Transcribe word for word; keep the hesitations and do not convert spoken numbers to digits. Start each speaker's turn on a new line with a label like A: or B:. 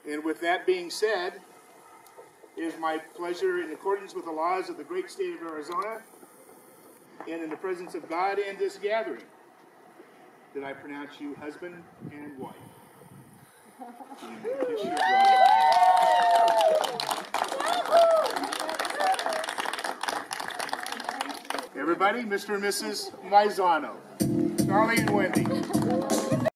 A: And with that being said, it is my pleasure, in accordance with the laws of the great state of Arizona, and in the presence of God and this gathering, that I pronounce you husband and wife. Kiss your brother. Everybody, Mister and Missus Maizano, Charley and Wendy.